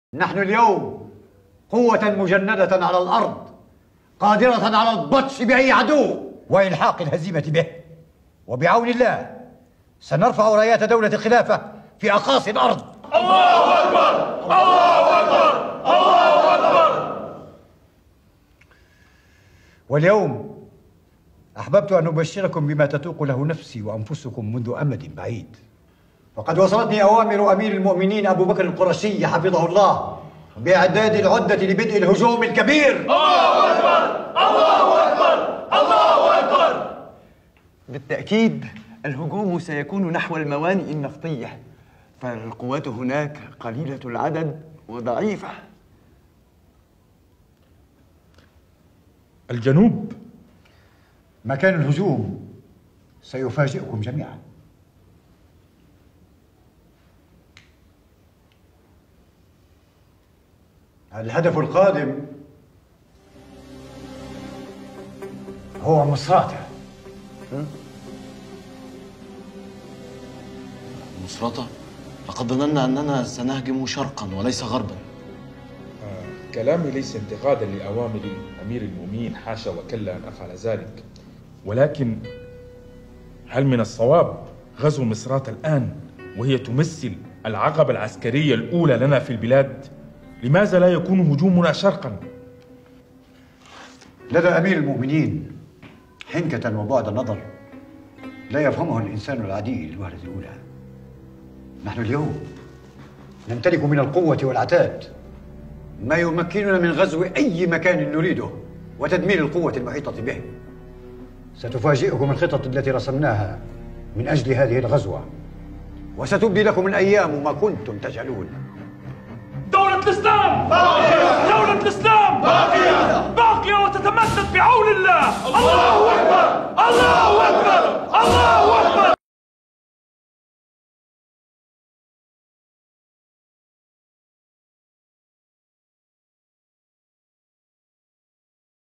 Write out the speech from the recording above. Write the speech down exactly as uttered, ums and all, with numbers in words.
نحن اليوم قوة مجندة على الأرض، قادرة على البطش بأي عدو وإلحاق الهزيمة به، وبعون الله سنرفع رايات دولة الخلافة في أقاصي الأرض. الله أكبر! الله أكبر! الله أكبر! واليوم أحببت أن أبشركم بما تتوق له نفسي وأنفسكم منذ أمد بعيد، وقد وصلتني أوامر أمير المؤمنين أبو بكر القرشي حفظه الله بإعداد العدة لبدء الهجوم الكبير. الله أكبر! الله أكبر! الله أكبر! بالتأكيد الهجوم سيكون نحو الموانئ النفطية، فالقوات هناك قليلة العدد وضعيفة. الجنوب مكان الهجوم سيفاجئكم جميعا. الهدف القادم هو مصراتة. مصراتة؟ لقد ظننا أننا سنهجم شرقا وليس غربا. آه، كلامي ليس انتقادا لأوامر أمير المؤمنين، حاشا وكلا أن أفعل ذلك، ولكن هل من الصواب غزو مصراتة الآن وهي تمثل العقبة العسكرية الأولى لنا في البلاد؟ لماذا لا يكون هجومنا شرقا؟ لدى أمير المؤمنين حنكة وبعد النظر لا يفهمه الإنسان العادي للوهلة الأولى. نحن اليوم نمتلك من القوة والعتاد ما يمكننا من غزو أي مكان نريده وتدمير القوة المحيطة به. ستفاجئكم الخطط التي رسمناها من أجل هذه الغزوة، وستبدي لكم الأيام ما كنتم تجهلون. دولة الإسلام باقية! دولة الإسلام باقية! باقية وتتمدد بعون الله. الله أكبر! الله أكبر! الله